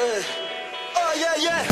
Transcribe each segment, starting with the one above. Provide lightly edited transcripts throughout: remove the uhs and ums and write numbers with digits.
Oh yeah yeah.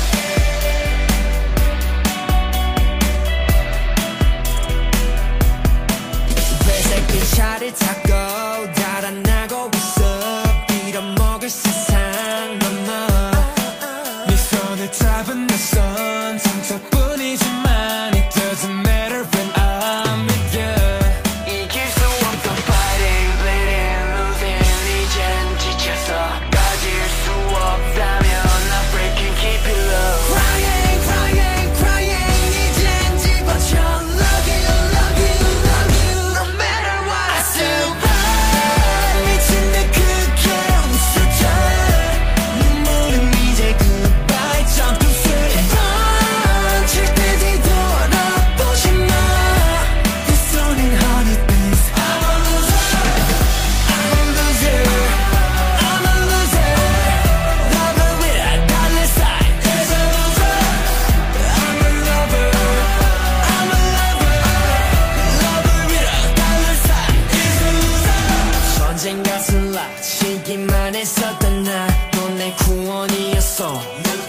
회색 차를 타고 달아나고 있어. 빌어먹을 세상 넘어. 네 손을 잡은 내 손 상처뿐이지만 it doesn't matter when I'm with you. 이길 수 없던 fighting, bleeding, losing 이젠 지쳐서 가질 수 없다면 I'm breaking, keep it low. Crying, crying, crying 이젠 집어쳐. Love you, love you, love you no matter what. I still run 미친 듯 크게 웃어줘. 눈물은 이제 goodbye. Jump to say run 절대 뒤돌아보지 마. 내 손엔 honey things. I'm a loser, I'm a loser, I'm a loser. Lover with a dollar sign is a loser. I'm a lover, I'm a lover. Lover with a dollar sign is a loser. 언젠가 슬라치기만 했었던 나도 내 구원이었어.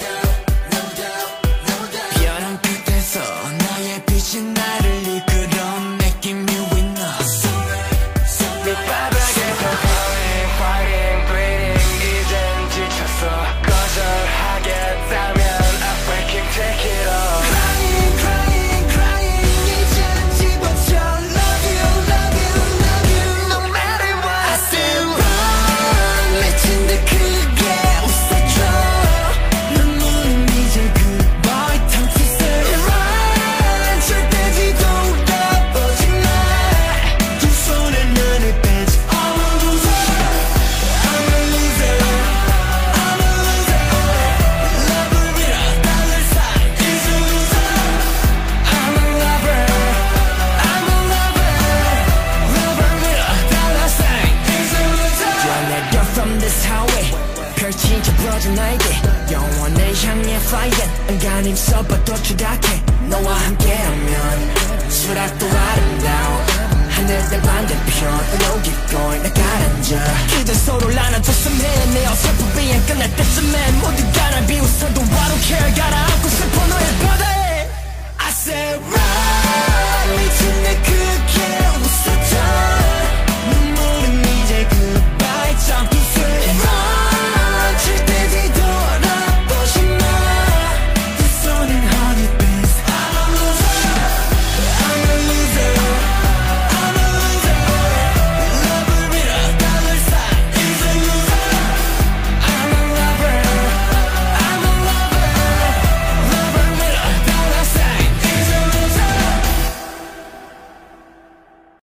벼랑 끝에서 나의 빛이 나를 이끌어 making me witness. 밑바닥에서 fighting, fighting, bleeding 이젠 지쳤어. 거절하겠다면 I'm breaking, take it off. Crying, crying, crying 이젠 집어쳐. Love you, love you, love you no matter what. I still run 미친 듯 크게 웃어줘. 눈물은 이제 goodbye. Time to say run 절대 뒤돌아보지 마. 두 손에 나를 빼지. I'm a loser, I'm a loser, I'm a loser. Lover with a dollar sign is a loser. I'm a lover, I'm a lover. Lover with a dollar sign is a loser. 뛰어내려 from this highway 펼치져 부러진 나에게 영원을 향해 flying. 안간힘 써봐도 추락해. 너와 함께라면 수락도 아름다워. 하늘의 반대편 No keep going 나 가라앉아. 그대 서로를 안아줬으면 내 어설픈 비행 끝날 때쯤엔 모두가 날 비웃어도 I don't care. 가라앉고 싶어 너의 방